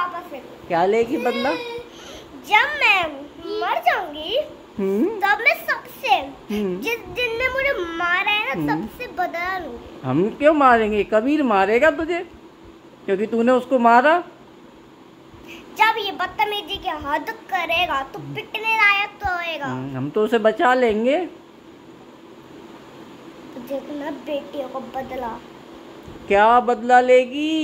वापस से। क्या लेगी बदला? जब मैं मर जाऊंगी तब मैं सबसे जिसने मुझे मारा है ना सबसे बदला लूंगी। हम क्यों मारेंगे? कबीर मारेगा तुझे क्योंकि तूने उसको मारा। जब ये बदतमीजी की हद करेगा तो पिटने लायक तो होएगा। हम तो उसे बचा लेंगे। तो देखना बेटियों को बदला। क्या बदला लेगी?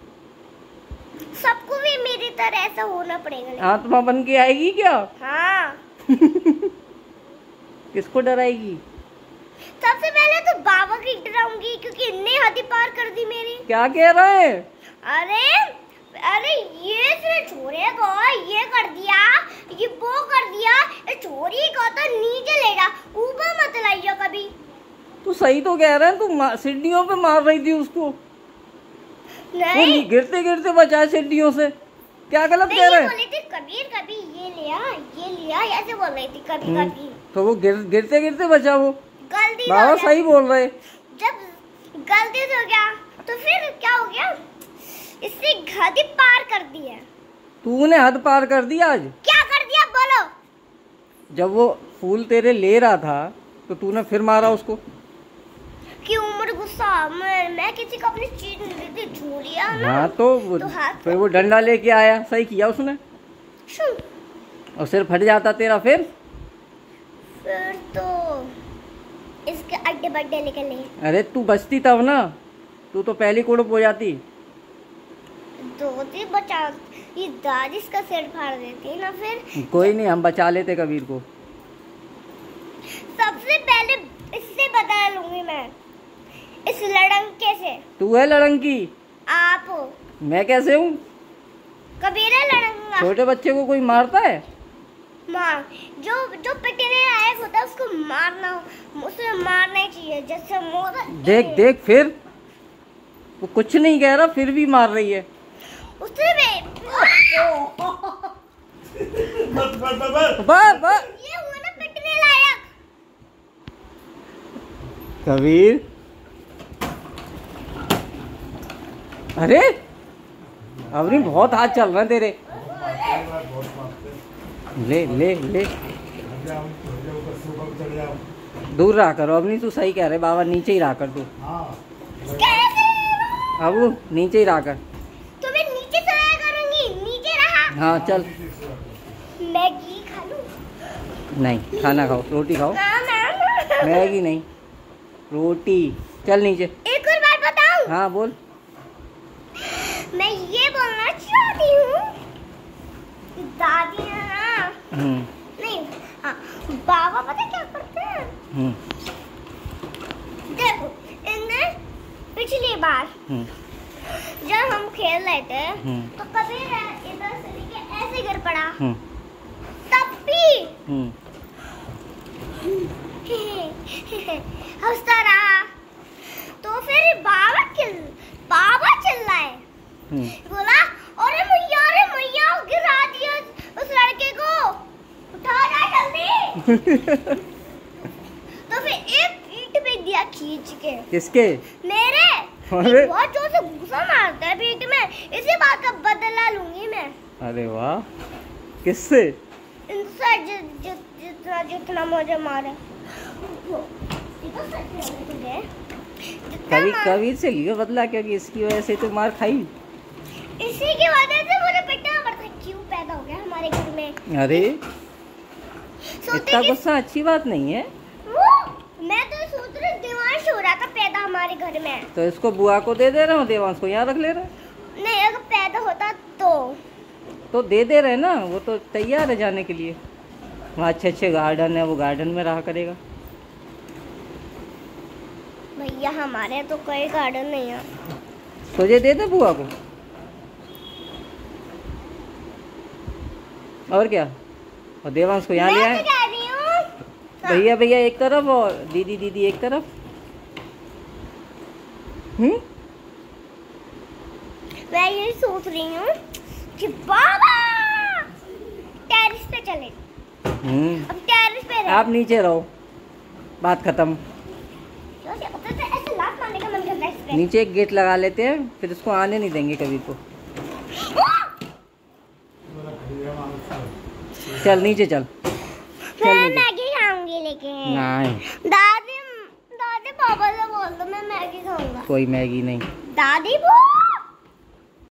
सबको भी मेरी तरह ऐसा होना पड़ेगा। आत्मा बन के आएगी क्या? हाँ। किसको डराएगी? सबसे पहले तो बाबा की डराऊंगी क्योंकि इनने हद ही पार कर दी मेरी। क्या कह रहे हैं? अरे ये इसने छोरे को ये कर दिया, ये वो कर दिया, ये छोरी को तो नीचे ले जा, ऊपर मत लाइयो कभी। तू सही तो कह रहा है। तू सीढ़ियों पे मार रही थी उसको। नहीं वो गिरते गिरते बचाए सीढ़ियों से। क्या गलत कह रहे हैं? बोली थी कबीर कभी ये लिया ऐसे बोल रही थी कभी कभी। तो वो गिरते गिरते बचा वो। गलती बाबा सही बोल रहे। जब गलती से हो गया तो फिर क्या हो गया? इससे हद ही पार कर दी है। तूने हद पार कर दिया आज। क्या कर दिया बोलो? जब वो फूल तेरे ले रहा था तो तूने फिर मारा उसको। कि उम्र गुस्सा मैं किसी को अपनी चीज नहीं दी थी, छू लिया ना। हाँ तो फिर वो डंडा लेके आया। सही किया उसने। और सिर फट जाता तेरा। फिर तो इसके अड्डे बड्डे निकले। अरे तू बचती तब ना। तू तो पहली कुड़प हो जाती। दोती बचा ये दादी इसका सिर फाड़ देती ना। फिर कोई नहीं, हम बचा लेते कबीर को। सबसे पहले इससे बता लूंगी मैं, इस लड़ंके से। तू है लड़ंकी? आप। मैं कैसे हूँ? कबीर है लड़ंगा। छोटे बच्चे को कोई मारता है? मार जो पिटने लायक होता है उसको उसे मारना ही चाहिए। जैसे मोर देख फिर वो कुछ नहीं कह रहा फिर भी मार रही है। उसने ये हुआ ना पिटने लायक। कबीर अरे अवनी बहुत हाथ चल रहे हैं तेरे। ले ले ले दूर रहा करो। अवनी तू सही कह रहे। बाबा नीचे ही रहा कर तू। अब नीचे ही रहा कर। तो मैं नीचे सोया करूंगी। नीचे रहा। हाँ चल। मैगी खा लूं? नहीं खाना खाओ। रोटी खाओ। ना। मैगी नहीं रोटी। चल नीचे। एक और बात बताऊं? हाँ बोल। मैं ये बोलना चाहती हूँ दादी है ना। नहीं हाँ बाबा पता क्या करते हैं? देखो इनने पिछली बार जब हम खेल रहे थे तो कभी इधर से लेके ऐसे गिर पड़ा। तब भी हंसता रहा। तो फिर बाबा चिल्लाए। बोला अरे मैया गिरा दिया उस लड़के को, उठा जा जल्दी। तो फिर एक ईंट पे दिया खींच के। किसके? मेरे। बहुत जोर से गुस्सा मारता है पीठ में। इसी बात का बदला लूंगी मैं। अरे वाह। किससे? इनसे जितना मुझे मारे। कबीर से लियो बदला क्योंकि इसकी वजह से तो मार खाई। इसी की वजह से मुझे पिटना पड़ता। क्यों पैदा हो गया हमारे घर में? अरे इतना गुस्सा अच्छी बात नहीं है। मैं तो सोच रही देवांश हो रहा था पैदा हमारे घर में। तो इसको बुआ को दे रहा हूँ। देवांश को यहाँ रख ले रहा। नहीं अगर पैदा होता तो दे रहे ना। वो तो तैयार है जाने के लिए। वहाँ अच्छे गार्डन है। वो गार्डन में रहा करेगा। भैया हमारे तो कोई गार्डन नहीं है। तुझे दे दे बुआ को। और क्या? और देवांश को यहाँ ले आए। भैया एक तरफ और दीदी एक तरफ। मैं ये सोच रही हूँ कि बाबा टेरेस पे चले। अब टेरेस पे आप नीचे रहो। बात खत्म। ऐसे लात मारने का मन करता है। नीचे एक गेट लगा लेते हैं फिर इसको आने नहीं देंगे कभी को। चल नीचे चल। मैं मैगी खाऊंगी लेकिन। नहीं दादी दादी पापा से बोल दो मैं मैगी खाऊंगा। कोई मैगी नहीं। दादी बोल